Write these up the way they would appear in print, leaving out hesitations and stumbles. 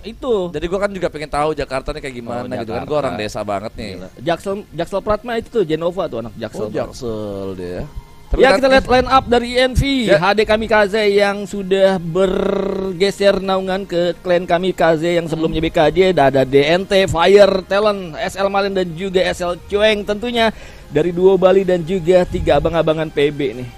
itu. Jadi gue kan juga pengen tahu Jakarta nih kayak gimana gitu kan. Gue orang desa banget nih. Jaksel Pratma itu tuh Genova tuh anak Jaksel. Jaksel dia. Tapi ya kita lihat line up dari INV ya. HD Kamikaze yang sudah bergeser naungan ke klan Kamikaze yang sebelumnya BKJ. Ada DNT, Fire, Talent, SL Malen dan juga SL Cueng tentunya dari Duo Bali dan juga 3 abang-abangan PB nih.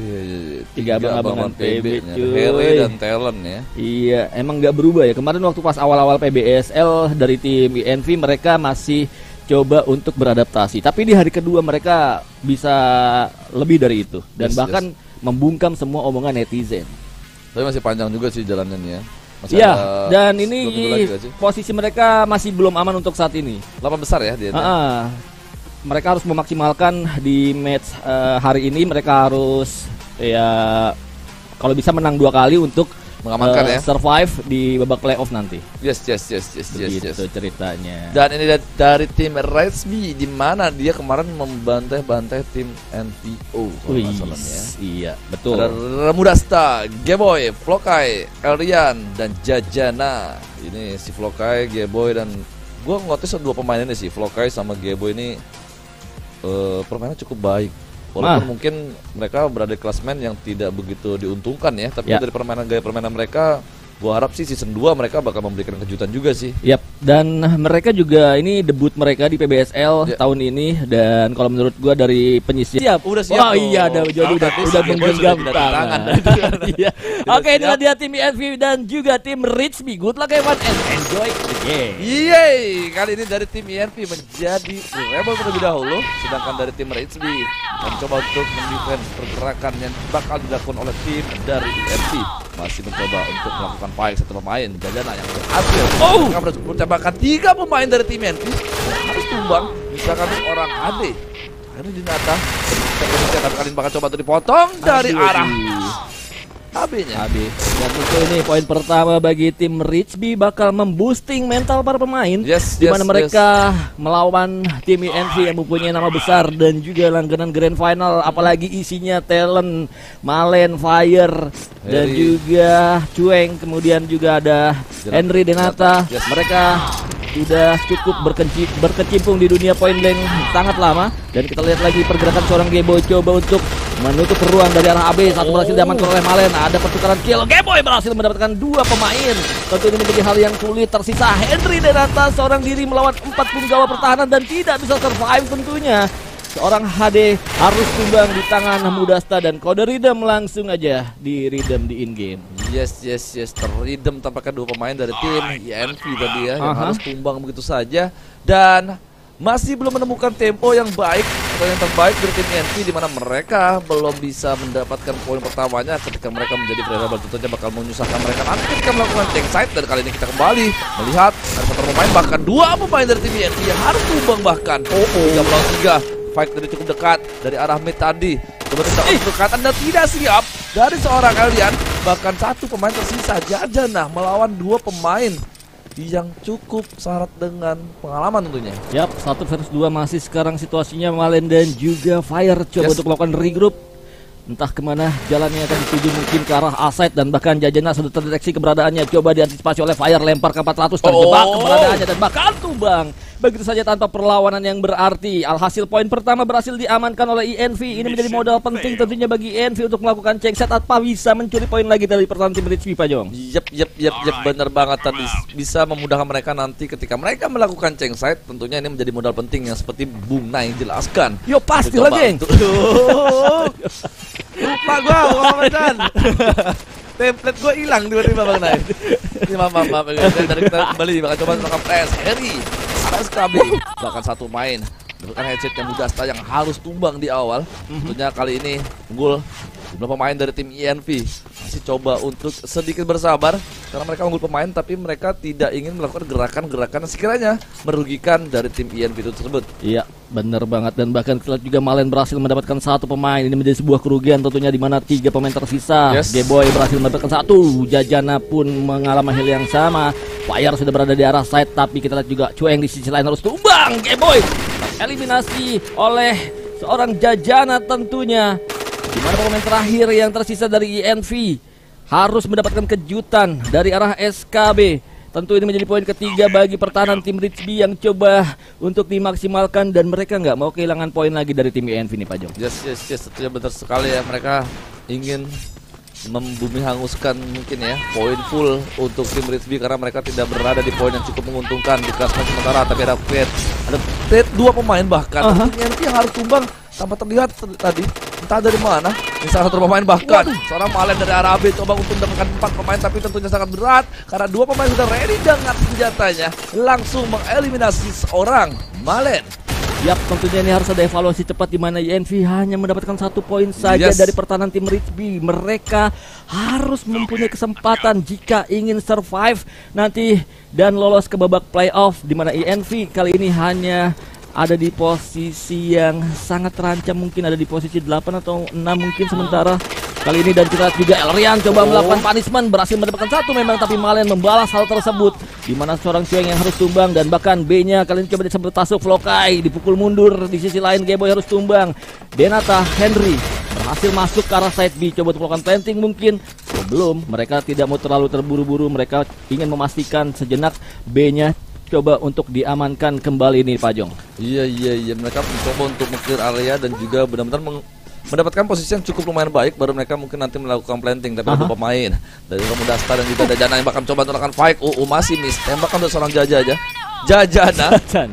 Tiga abang-abangan PB cuy. dan Talent ya. Iya, emang nggak berubah ya. Kemarin waktu pas awal-awal PBSL dari tim INV mereka masih coba untuk beradaptasi. Tapi di hari kedua mereka bisa lebih dari itu dan bahkan membungkam semua omongan netizen. Tapi masih panjang juga sih jalannya nih ya. Iya, dan ini posisi mereka masih belum aman untuk saat ini. 8 besar ya dia. Mereka harus memaksimalkan di match hari ini. Mereka harus ya kalau bisa menang 2 kali untuk mengamankan ya survive di babak playoff nanti. Yes. Gitu ceritanya. Dan ini dari tim Resmi di mana dia kemarin membantai-bantai tim NPO kalau masalahnya. Iya, betul. Ada Ramudasta, Geboy, Flokai, Elrian dan Jajana. Ini si Flokai, Geboy dan gue ngotis 2 pemain ini sih, Flokai sama Geboy ini permainan cukup baik. Walaupun mungkin mereka berada di klasmen yang tidak begitu diuntungkan ya, tapi dari gaya permainan mereka, gua harap sih season 2 mereka bakal memberikan kejutan juga sih. Yap, dan mereka juga ini debut mereka di PBSL tahun ini dan kalau menurut gua dari penyisir udah siap. Oh iya, udah menggenggam tangan. Iya. Oke, inilah dia tim INV dan juga tim Richby. Good luck everyone and enjoy the game. Yeay, kali ini dari tim INV menjadi rebel terlebih dahulu, sedangkan dari tim Richby mencoba untuk mendefense pergerakan yang bakal dilakukan oleh tim dari INV. Masih mencoba untuk melakukan fight satu pemain Jajana yang berhasil. Mereka harus mencapakan 3 pemain dari tim INV harus tumbang. Misalkan orang AD ini Dinata kali ini bakal coba untuk dipotong dari arah AB-nya. Dan tentu ini poin pertama bagi tim Richby bakal memboosting mental para pemain. Di mana mereka melawan tim INV yang mempunyai nama besar dan juga langganan Grand Final, apalagi isinya Talent, Malen, Fire dan juga Cueng, kemudian juga ada Henry Denata. Mereka sudah cukup berkecimpung di dunia point blank sangat lama. Dan kita lihat lagi pergerakan seorang Geboy coba untuk menutup ruang dari arah AB. Satu berhasil diamankan oleh Malen. Ada pertukaran kill. Geboy berhasil mendapatkan 2 pemain. Tentu ini menjadi hal yang sulit. Tersisa Henry Denata seorang diri melawan 4 punggawa pertahanan dan tidak bisa survive tentunya. Seorang HD harus tumbang di tangan Mudasta dan kode Rhythm langsung aja di Rhythm di in-game. Yes, Rhythm tampaknya 2 pemain dari tim INV tadi ya yang harus tumbang begitu saja. Dan masih belum menemukan tempo yang baik atau yang terbaik dari tim INV, di mana mereka belum bisa mendapatkan poin pertamanya ketika mereka menjadi variable. Tentunya bakal menyusahkan mereka nanti ketika melakukan tank side. Dan kali ini kita kembali melihat ada 1 pemain, bahkan 2 pemain dari tim INV yang harus tumbang bahkan 3 melawan 3. Fight dari cukup dekat dari arah mid tadi. Coba tidak berdekatan dan tidak siap dari seorang kalian. Bahkan 1 pemain tersisa, Jajana melawan 2 pemain yang cukup syarat dengan pengalaman tentunya. Yap, 1 versus 2 masih sekarang situasinya. Malen dan juga Fire coba untuk melakukan regroup. Entah kemana jalannya akan dituju, mungkin ke arah Aside dan bahkan Jajana sudah terdeteksi keberadaannya. Coba diantisipasi oleh Fire, lempar ke 400, terjebak keberadaannya dan bahkan tumbang. Begitu saja tanpa perlawanan yang berarti. Alhasil poin pertama berhasil diamankan oleh INV. Ini menjadi modal penting tentunya bagi INV untuk melakukan check set atau bisa mencuri poin lagi dari pertahanan tim Richby, Pak Jong. Yep, bener banget tadi. Bisa memudahkan mereka nanti ketika mereka melakukan check set. Tentunya ini menjadi modal penting yang seperti Bung Nai jelaskan. Yo pasti lah, geng. Lupa gua komentar. Template gua hilang tiba-tiba Bang Nai. Ini maaf. Dari kita kembali bakal coba melakukan press Harry. SKB bahkan 1 main bukan headset yang Mudasta yang harus tumbang di awal. Tentunya kali ini unggul jumlah pemain dari tim INV masih coba untuk sedikit bersabar karena mereka unggul pemain, tapi mereka tidak ingin melakukan gerakan-gerakan yang sekiranya merugikan dari tim INV itu tersebut. Iya, benar banget. Dan bahkan kita lihat juga Malen berhasil mendapatkan 1 pemain. Ini menjadi sebuah kerugian tentunya, di mana 3 pemain tersisa. Geboy berhasil mendapatkan 1. Jajana pun mengalami hal yang sama. Fire sudah berada di arah side, tapi kita lihat juga Cueng di sisi lain harus tumbang. Geboy eliminasi oleh seorang Jajana tentunya. Di mana pemain terakhir yang tersisa dari INV harus mendapatkan kejutan dari arah SKB. tentu ini menjadi poin ketiga bagi pertahanan tim Ritsby yang coba untuk dimaksimalkan dan mereka nggak mau kehilangan poin lagi dari tim ENV nih Pak Jong. Yes, tentunya benar sekali ya, mereka ingin membumi hanguskan mungkin ya poin full untuk tim Ritsby karena mereka tidak berada di poin yang cukup menguntungkan di klasemen sementara. Tapi ada trade 2 pemain bahkan tim ENV yang harus tumbang tanpa terlihat tadi entah dari mana. Ini salah satu pemain bahkan seorang Malen dari Arabi coba untuk mendapatkan 4 pemain, tapi tentunya sangat berat karena 2 pemain sudah ready dengan senjatanya langsung mengeliminasi seorang Malen. Yap, tentunya ini harus ada evaluasi cepat di mana ENV hanya mendapatkan 1 poin saja dari pertahanan tim Ritsby. Mereka harus mempunyai kesempatan jika ingin survive nanti dan lolos ke babak playoff, di mana ENV kali ini hanya ada di posisi yang sangat terancam, mungkin ada di posisi 8 atau 6 mungkin sementara kali ini. Dan kita lihat juga Elrian coba melakukan punishment, berhasil mendapatkan 1 memang, tapi Malen membalas hal tersebut di mana seorang Cueng yang harus tumbang dan bahkan B-nya kali ini coba disebut tasuk Flokai, dipukul mundur. Di sisi lain Geboy harus tumbang. Denata Henry berhasil masuk ke arah side B, coba untuk melakukan planting mungkin. Sebelum mereka tidak mau terlalu terburu-buru, mereka ingin memastikan sejenak B-nya coba untuk diamankan kembali nih Pak Jong. Iya, mereka mencoba untuk meng-clear area dan juga benar-benar mendapatkan posisi yang cukup lumayan baik, baru mereka mungkin nanti melakukan planting. Tapi ada pemain dari Romudasta dan juga ada Jana yang bahkan coba melakukan fight. Masih miss, tembakan dari seorang Jaja aja. Jajana.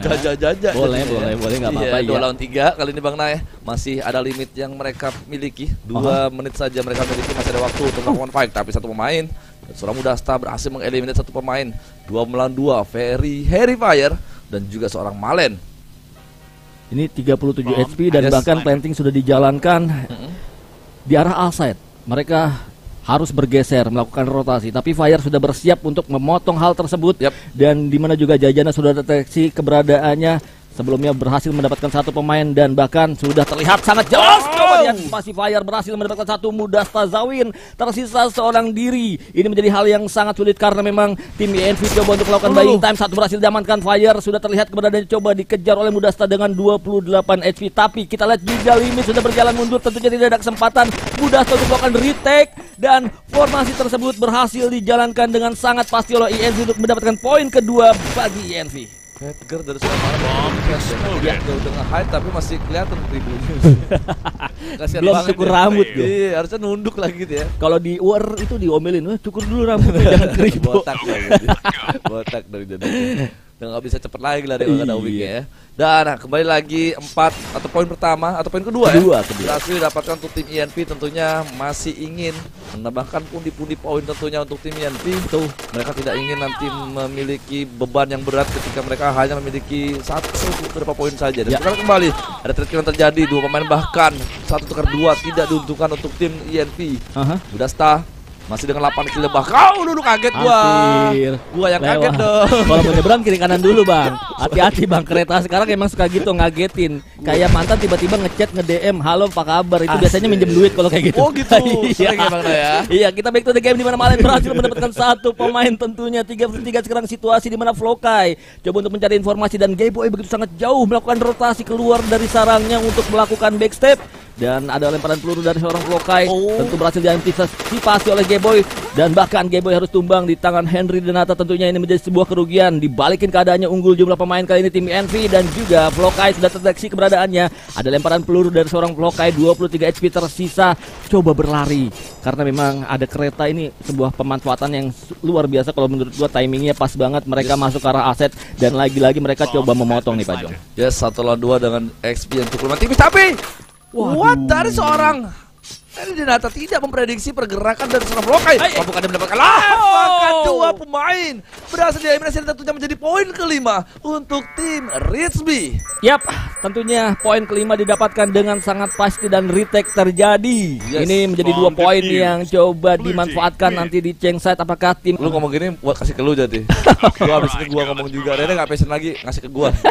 Boleh nggak apa-apa. 2 lawan 3 kali ini Bang Nay. Masih ada limit yang mereka miliki. 2 menit saja mereka miliki, masih ada waktu untuk melakukan fight. Tapi 1 pemain, seorang Mudasta berhasil mengeliminasi 1 pemain. 2 melawan 2, Harry Fire dan juga seorang Malen. Ini 37 HP dan bahkan planting sudah dijalankan di arah outside. Mereka harus bergeser melakukan rotasi, tapi Fire sudah bersiap untuk memotong hal tersebut. Dan dimana juga Jajana sudah deteksi keberadaannya. Sebelumnya berhasil mendapatkan 1 pemain dan bahkan sudah terlihat sangat jelas. Coba lihat masih Fire berhasil mendapatkan 1 Mudasta Zawin. Tersisa seorang diri. Ini menjadi hal yang sangat sulit karena memang tim ENV coba untuk melakukan buying time. 1 berhasil diamankan. Fire sudah terlihat keberadaannya, coba dikejar oleh Mudasta dengan 28 HP. Tapi kita lihat juga limit sudah berjalan mundur. Tentunya tidak ada kesempatan Mudasta untuk melakukan retake. Dan formasi tersebut berhasil dijalankan dengan sangat pasti oleh ENV untuk mendapatkan poin kedua bagi ENV. Edgar dari seorang ya, udah nge-hide tapi masih kelihatan ribunya. Belum cukur rambut tuh. Iya, harusnya nunduk lagi gitu ya. Kalau di war itu diomelin, cukur dulu rambutnya jangan keribu. Botak ya gitu. Botak dari dadanya. Dan nggak bisa cepet lagi lah dengan ada wingnya ya. Dan kembali lagi 4 atau poin pertama atau poin kedua ya. Berhasil didapatkan untuk tim ENV, tentunya masih ingin menambahkan pundi-pundi poin tentunya untuk tim ENV. Tuh, mereka tidak ingin nanti memiliki beban yang berat ketika mereka hanya memiliki beberapa poin saja. Dan sekarang kembali ada trade yang terjadi, 2 pemain bahkan 1 tukar 2 tidak diuntungkan untuk tim ENV. Mudasta masih dengan 8 kill lebah. Kau dulu kaget gua yang kaget dong. Kalau mau nyebrang kiri kanan dulu Bang. Hati-hati Bang, kereta sekarang emang suka gitu ngagetin. Kayak mantan tiba-tiba ngechat nge-DM, "Halo, apa kabar?" Itu biasanya minjem duit kalau kayak gitu. Oh gitu. Sering ya Bang ya. Iya, kita back to the game di mana Malen berhasil mendapatkan 1 pemain tentunya. 3-3 sekarang situasi di mana Flokai coba untuk mencari informasi dan Gayboy begitu sangat jauh melakukan rotasi keluar dari sarangnya untuk melakukan backstep. Dan ada lemparan peluru dari seorang Flokai, tentu berhasil diantisipasi oleh Gayboy. Dan bahkan Gayboy harus tumbang di tangan Henry Denata. Tentunya ini menjadi sebuah kerugian. Dibalikin keadaannya unggul jumlah pemain kali ini tim ENV. Dan juga Flokai sudah terdeteksi keberadaannya. Ada lemparan peluru dari seorang Flokai, 23 HP tersisa. Coba berlari karena memang ada kereta. Ini sebuah pemanfaatan yang luar biasa. Kalau menurut gua timingnya pas banget. Mereka masuk ke arah aset. Dan lagi-lagi mereka coba memotong nih Pak Jong. Yes, 1 lawan 2 dengan XP yang cukup tipis. Tapi dari seorang Denata tidak memprediksi pergerakan dari seorang Flokai. Bukan dia mendapatkan bahkan 2 pemain berhasil dieliminasi, tentunya menjadi poin kelima untuk tim Ritsby. Yap, tentunya poin kelima didapatkan dengan sangat pasti dan retake terjadi. Ini menjadi 2 poin yang coba dimanfaatkan nanti di Cheng side. Apakah tim lu ngomong gini buat kasih ke lu jadi. Gua habis ini gua ngomong juga. Rene enggak passion lagi ngasih ke gua.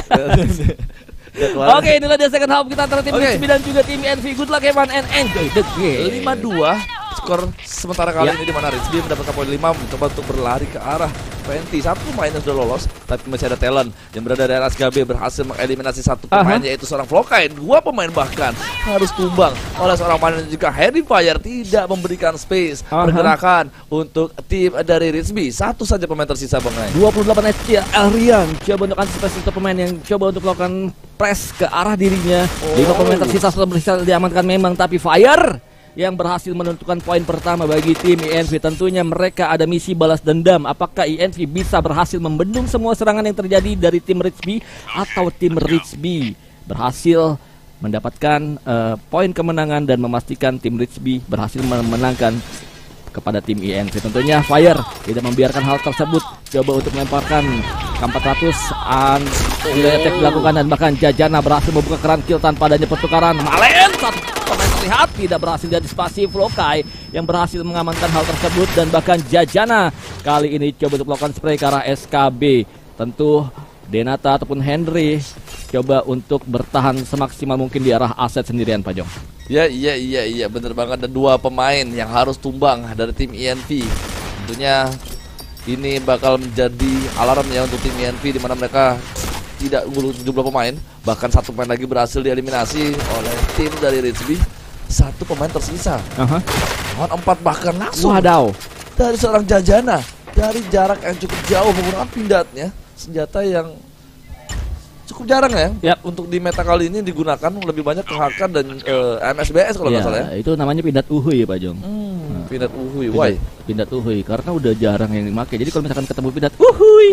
Oke, inilah dia second half kita antara tim Ritsby dan juga tim ENV. Good luck everyone and enjoy the game. 5-2 skor sementara kali ini di mana Ritzby mendapatkan poin 5, mencoba untuk berlari ke arah 20. Satu pemain yang sudah lolos, tapi masih ada talent yang berada dari RSKB berhasil mengeliminasi satu pemain yaitu seorang Flokai. Dua pemain bahkan harus tumbang oleh seorang pemain dan juga Harry Fire tidak memberikan space pergerakan untuk tim dari Ritzby. Satu saja pemain tersisa Bang Ray. 28 HP Elrian coba untuk antisipasi untuk pemain yang coba untuk melakukan press ke arah dirinya. 5 pemain tersisa sudah berhasil diamankan memang, tapi Fire yang berhasil menentukan poin pertama bagi tim INV. Tentunya mereka ada misi balas dendam. Apakah INV bisa berhasil membendung semua serangan yang terjadi dari tim Ritzby, atau tim Ritzby berhasil mendapatkan poin kemenangan dan memastikan tim Ritzby berhasil memenangkan kepada tim INV. Tentunya Fire tidak membiarkan hal tersebut, coba untuk melemparkan K400 attack dilakukan, dan bahkan Jajana berhasil membuka keran kill tanpa adanya pertukaran. Malen satu pemain terlihat tidak berhasil diantisipasi Flokai yang berhasil mengamankan hal tersebut, dan bahkan Jajana kali ini coba untuk melakukan spray ke arah SKB. Tentu Denata ataupun Henry coba untuk bertahan semaksimal mungkin di arah aset sendirian Pak Jong. Iya bener banget. Ada dua pemain yang harus tumbang dari tim INV. Tentunya ini bakal menjadi alarm ya untuk tim INV, di mana mereka tidak unggul 17 pemain, bahkan satu pemain lagi berhasil dieliminasi oleh tim dari Ritzby. Satu pemain tersisa. Lawan 4 bahkan langsung dari seorang Jajana dari jarak yang cukup jauh menggunakan pindatnya, senjata yang cukup jarang ya untuk di meta kali ini digunakan, lebih banyak ke HK dan MSBS kalau nggak salah ya. Itu namanya pindat uhuy Pak Jong. Pindat uhuy, why? Pindat uhuy karena udah jarang yang dipakai. Jadi kalau misalkan ketemu pindat uhuy.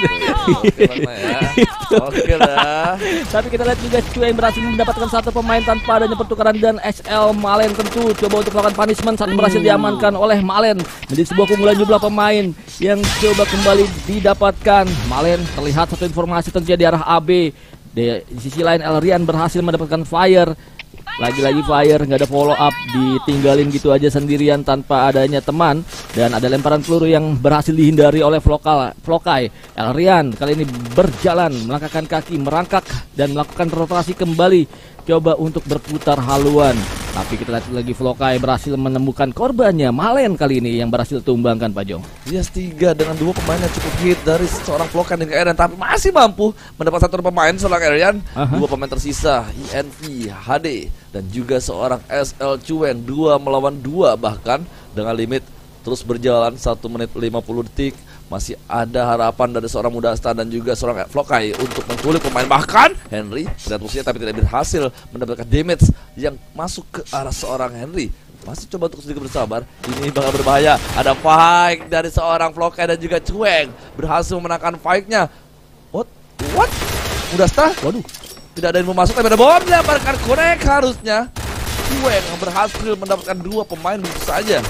Oke lah. Tapi kita lihat juga Cuy yang berhasil mendapatkan satu pemain tanpa adanya pertukaran, dan XL Malen tentu coba untuk melakukan punishment saat berhasil diamankan oleh Malen. Menjadi sebuah kumpulan jumlah pemain yang coba kembali didapatkan. Malen terlihat satu informasi tentunya di arah AB. Di sisi lain Elrian berhasil mendapatkan Fire. Lagi-lagi Fire nggak ada follow up, ditinggalin gitu aja sendirian tanpa adanya teman, dan ada lemparan peluru yang berhasil dihindari oleh Flokai. Elrian kali ini berjalan, melangkahkan kaki, merangkak dan melakukan rotasi kembali, coba untuk berputar haluan. Tapi kita lihat lagi Flokai berhasil menemukan korbannya, Malen kali ini yang berhasil tumbangkan Pak Jong. Yes, 3 dengan 2 pemain yang cukup hit dari seorang Flokai dengan Elrian, tapi masih mampu mendapat satu pemain seorang Elrian. 2 pemain tersisa INV, HD dan juga seorang SL Cueng, 2 melawan 2 bahkan dengan limit terus berjalan 1 menit 50 detik. Masih ada harapan dari seorang Mudasta dan juga seorang Flokai untuk menculik pemain, bahkan Henry terlihat musuhnya tapi tidak berhasil mendapatkan damage yang masuk ke arah seorang Henry. Masih coba untuk sedikit bersabar, ini bakal berbahaya. Ada fight dari seorang Flokai dan juga Cueng, berhasil memenangkan fight-nya. What? Mudasta? Waduh, tidak ada yang mau masuk, tapi ada bom dilemparkan Connect harusnya. Cueng yang berhasil mendapatkan 2 pemain begitu saja.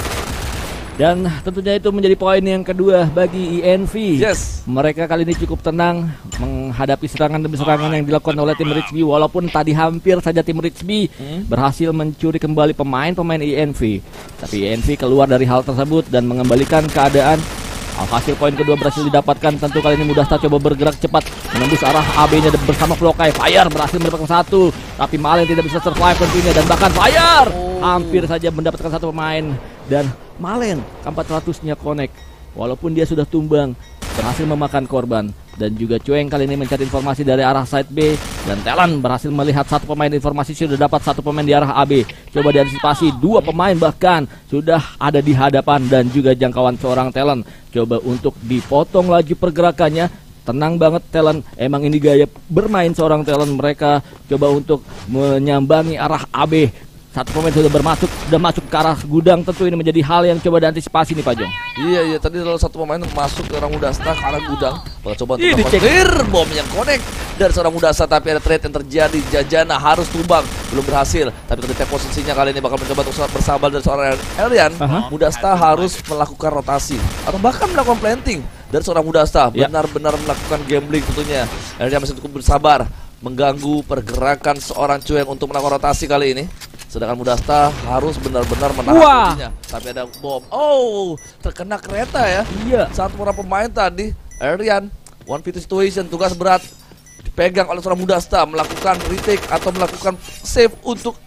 Dan tentunya itu menjadi poin yang kedua bagi INV. Mereka kali ini cukup tenang menghadapi serangan demi serangan yang dilakukan oleh tim Ritzby. Walaupun tadi hampir saja tim Ritzby berhasil mencuri kembali pemain INV, tapi INV keluar dari hal tersebut dan mengembalikan keadaan. Hasil poin kedua berhasil didapatkan. Tentu kali ini Mudasta coba bergerak cepat menembus arah AB-nya bersama Flokai. Fire berhasil mendapatkan 1, tapi Malen tidak bisa survive tentunya, dan bahkan Fire hampir saja mendapatkan 1 pemain, dan Malen K400-nya connect. Walaupun dia sudah tumbang, berhasil memakan korban. Dan juga Cueng kali ini mencari informasi dari arah side B, dan Talon berhasil melihat 1 pemain. Informasi sudah dapat 1 pemain di arah AB. Coba diantisipasi, 2 pemain bahkan sudah ada di hadapan, dan juga jangkauan seorang Talon. Coba untuk dipotong lagi pergerakannya. Tenang banget Talon, emang ini gaya bermain seorang Talon. Mereka coba untuk menyambangi arah AB. 1 pemain sudah masuk ke arah gudang. Tentu ini menjadi hal yang coba diantisipasi nih Pak Jong. Iya, tadi kalau 1 pemain masuk ke arah Mudasta ke arah gudang, coba untuk clear bom yang connect dari seorang Mudasta, tapi ada trade yang terjadi. Jajana harus tumbang, belum berhasil. Tapi ketika posisinya kali ini bakal mencoba untuk bersabar dari seorang Elrian. Mudasta harus melakukan rotasi atau bahkan melakukan planting dari seorang Mudasta. Benar-benar melakukan gambling tentunya. Elrian masih cukup bersabar mengganggu pergerakan seorang Cueng untuk melakukan rotasi kali ini. Sedangkan Mudasta harus benar-benar menahan posisinya. Tapi ada bom. Terkena kereta ya. Saat orang pemain tadi, Elrian, 1v2 situation, tugas berat dipegang oleh seorang Mudasta, melakukan retake atau melakukan save untuk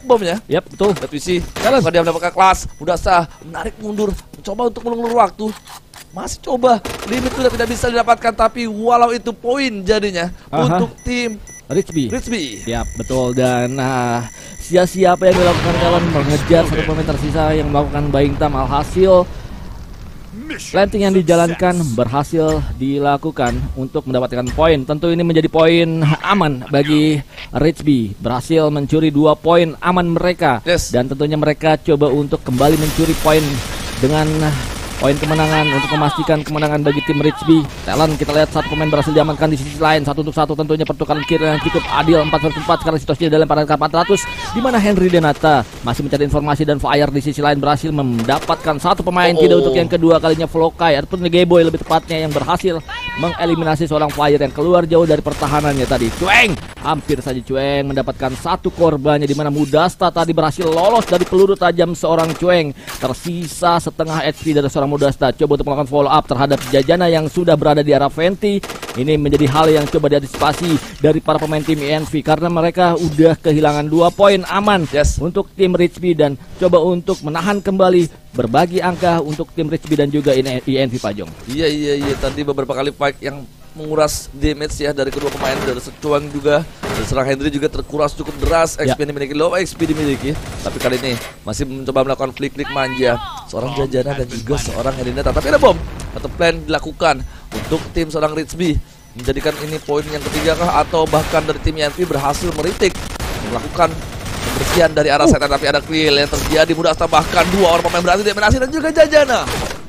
bomnya. Yap, betul. Lihat visi. Kalau dia mendapatkan kelas, Mudasta menarik mundur, mencoba untuk mengulur waktu. Masih coba, limit sudah tidak bisa didapatkan, tapi walau itu poin jadinya untuk tim Richby. Yap, betul. Dan sia-sia apa yang dilakukan Talon mengejar satu pemain tersisa yang melakukan buying time. Alhasil planting yang dijalankan berhasil dilakukan untuk mendapatkan poin. Tentu ini menjadi poin aman bagi Richby. Berhasil mencuri 2 poin aman mereka. Dan tentunya mereka coba untuk kembali mencuri poin dengan poin kemenangan untuk memastikan kemenangan bagi tim Richby. Talon, kita lihat satu pemain berhasil diamankan di sisi lain, 1 untuk 1. Tentunya pertukaran kill yang cukup adil 4 versus 4 karena situasinya dalam lemparan K400, di mana Henry Denata masih mencari informasi dan Fire di sisi lain berhasil mendapatkan satu pemain. Tidak untuk yang kedua kalinya Flokai ataupun Negeboy lebih tepatnya yang berhasil mengeliminasi seorang Fire yang keluar jauh dari pertahanannya tadi. Cueng, hampir saja Cueng mendapatkan satu korbannya, di mana Mudasta tadi berhasil lolos dari peluru tajam seorang Cueng. Tersisa setengah HP dari seorang Mudasta. Coba untuk melakukan follow up terhadap Jajana yang sudah berada di arah Venti. Ini menjadi hal yang coba diantisipasi dari para pemain tim ENVY karena mereka udah kehilangan 2 poin aman untuk tim Richby dan coba untuk menahan kembali berbagi angka untuk tim Richby dan juga ENVY, Pajong. Iya, tadi beberapa kali fight yang menguras damage ya dari kedua pemain, dari Secuang juga, dan serang Henry juga terkuras cukup deras. XP dimiliki, low XP dimiliki, tapi kali ini masih mencoba melakukan flick manja seorang Jajana dan juga seorang Herinata. Tapi ada bom atau plan dilakukan untuk tim seorang Richby, menjadikan ini poin yang ketiga kah, atau bahkan dari tim ENVY berhasil meritik melakukan pembersihan dari arah setan. Tapi ada kill yang terjadi, Mudasta bahkan 2 orang pemain berhasil dieliminasi dan juga Jajana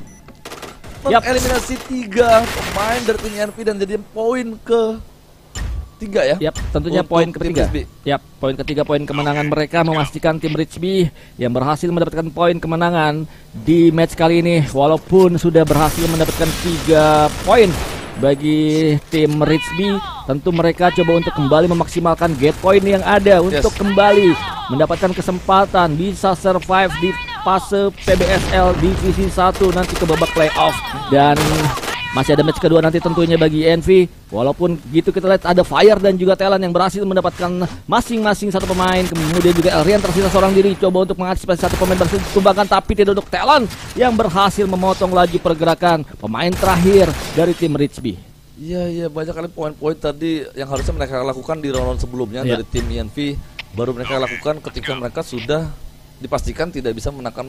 eliminasi 3 pemain dari tim ENVY dan jadi poin ke-3 ya. Tentunya poin ketiga. Poin ketiga, poin kemenangan mereka memastikan tim Richby yang berhasil mendapatkan poin kemenangan di match kali ini. Walaupun sudah berhasil mendapatkan 3 poin bagi tim Richby, tentu mereka coba untuk kembali memaksimalkan get point yang ada untuk kembali mendapatkan kesempatan bisa survive di fase PBSL Divisi 1 nanti ke babak playoff. Dan masih ada match kedua nanti tentunya bagi ENVY. Walaupun gitu kita lihat ada Fire dan juga Talon yang berhasil mendapatkan masing-masing satu pemain. Kemudian juga Elrian tersisa seorang diri, coba untuk mengantisipasi satu pemain berhasil ditumbangkan, tapi tidak untuk Talon yang berhasil memotong laju pergerakan pemain terakhir dari tim Richby. Iya, banyak kali poin-poin tadi yang harusnya mereka lakukan di round sebelumnya dari tim ENVY, baru mereka lakukan ketika mereka sudah dipastikan tidak bisa menangkan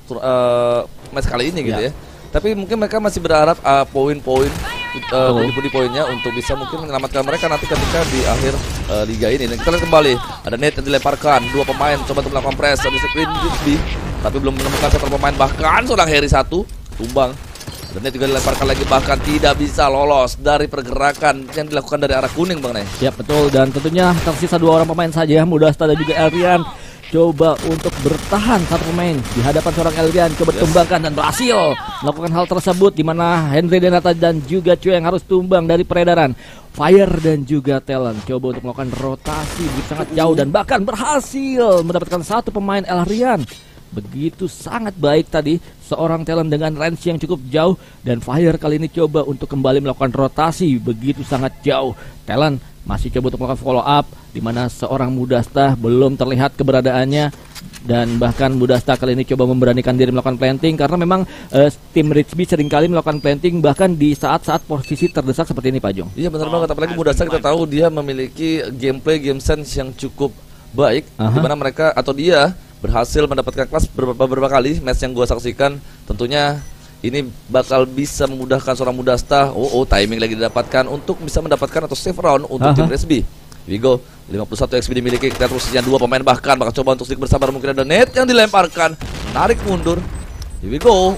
match kali ini gitu ya. Tapi mungkin mereka masih berharap poin-poin di poinnya untuk bisa mungkin menyelamatkan mereka nanti ketika di akhir liga ini. Dan kita lihat kembali ada net yang dilemparkan, 2 pemain coba untuk melakukan press di screen Richby, tapi belum menemukan satu pemain, bahkan seorang Harry 1 tumbang. Dan net juga dilemparkan lagi, bahkan tidak bisa lolos dari pergerakan yang dilakukan dari arah kuning, Bang Nay. Betul, dan tentunya tersisa 2 orang pemain saja, Mudasta dan juga Elrian. Coba untuk bertahan satu pemain di hadapan seorang Elrian, coba ditumbangkan dan berhasil melakukan hal tersebut, di mana Henry Denata dan juga Cuy yang harus tumbang dari peredaran. Fire dan juga Talon coba untuk melakukan rotasi begitu sangat jauh dan bahkan berhasil mendapatkan satu pemain Elrian. Begitu sangat baik tadi seorang Talon dengan range yang cukup jauh, dan Fire kali ini coba untuk kembali melakukan rotasi begitu sangat jauh. Talon masih coba untuk melakukan follow up, di mana seorang Mudasta belum terlihat keberadaannya, dan bahkan Mudasta kali ini coba memberanikan diri melakukan planting karena memang tim Richby seringkali melakukan planting bahkan di saat-saat posisi terdesak seperti ini, Pak Jong. Iya, benar banget, apalagi Mudasta kita tahu dia memiliki game sense yang cukup baik, di mana mereka atau dia berhasil mendapatkan kelas beberapa kali match yang gue saksikan. Tentunya ini bakal bisa memudahkan seorang Mudasta. Timing lagi didapatkan untuk bisa mendapatkan atau save round untuk tim Richby. Here we go, 51 XP dimiliki. Kita posisinya 2 pemain, bahkan bakal coba untuk sedikit bersabar. Mungkin ada net yang dilemparkan, tarik mundur. Here we go.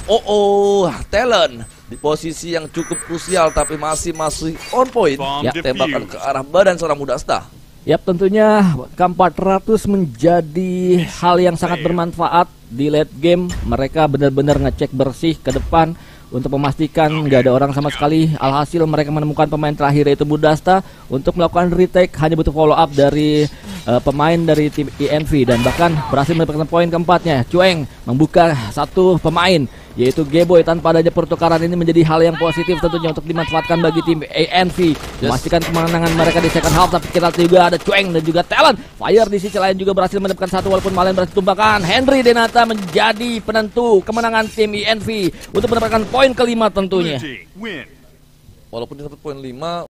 Talon di posisi yang cukup krusial tapi masih on point. Tembakan ke arah badan seorang Mudasta. Tentunya K400 menjadi hal yang sangat bermanfaat di late game. Mereka benar-benar ngecek bersih ke depan untuk memastikan nggak ada orang sama sekali. Alhasil mereka menemukan pemain terakhir yaitu Mudasta untuk melakukan retake. Hanya butuh follow up dari pemain dari tim ENVY dan bahkan berhasil mendapatkan poin keempatnya. Cueng membuka satu pemain yaitu Geboy. Tanpa adanya pertukaran ini menjadi hal yang positif tentunya untuk dimanfaatkan bagi tim ENVY, memastikan kemenangan mereka di second half. Tapi kita juga ada Cueng dan juga Talent. Fire di sisi lain juga berhasil mendapatkan satu walaupun Malen berhasil tumbangkan. Henry Denata menjadi penentu kemenangan tim ENVY untuk mendapatkan poin kelima tentunya. Walaupun dia dapat poin 5